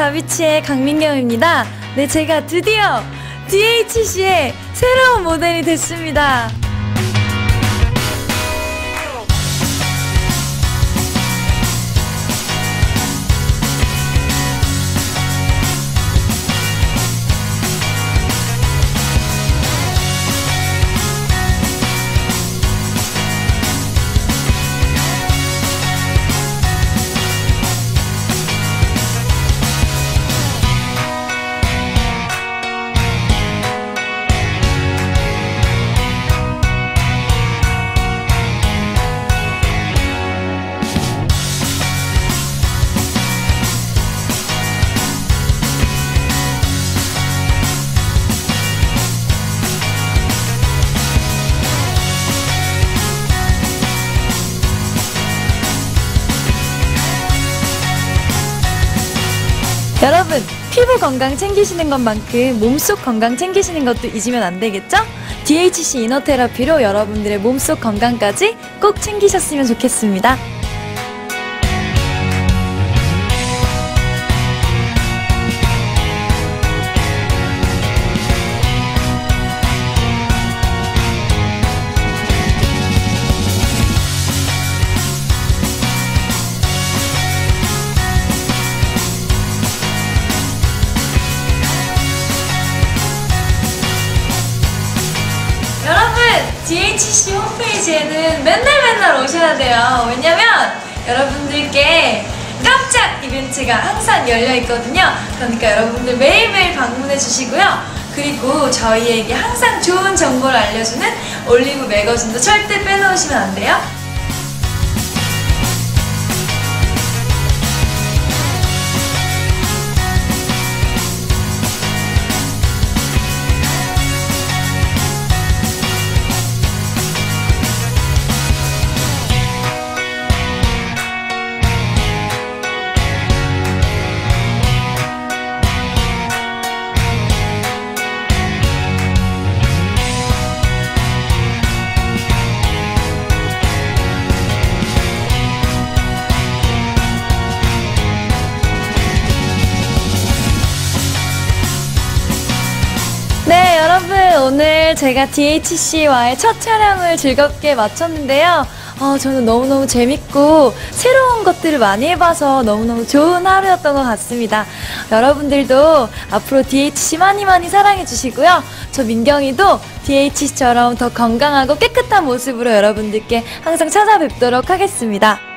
다비치의 강민경입니다. 네, 제가 드디어 DHC의 새로운 모델이 됐습니다. 여러분, 피부 건강 챙기시는 것만큼 몸속 건강 챙기시는 것도 잊으면 안 되겠죠? DHC 이너테라피로 여러분들의 몸속 건강까지 꼭 챙기셨으면 좋겠습니다. DHC 홈페이지에는 맨날 오셔야 돼요. 왜냐면 여러분들께 깜짝 이벤트가 항상 열려 있거든요. 그러니까 여러분들 매일매일 방문해 주시고요. 그리고 저희에게 항상 좋은 정보를 알려주는 올리브 매거진도 절대 빼놓으시면 안 돼요. 네, 여러분, 오늘 제가 DHC와의 첫 촬영을 즐겁게 마쳤는데요. 저는 너무너무 재밌고 새로운 것들을 많이 해봐서 너무너무 좋은 하루였던 것 같습니다. 여러분들도 앞으로 DHC 많이 사랑해주시고요. 저 민경이도 DHC처럼 더 건강하고 깨끗한 모습으로 여러분들께 항상 찾아뵙도록 하겠습니다.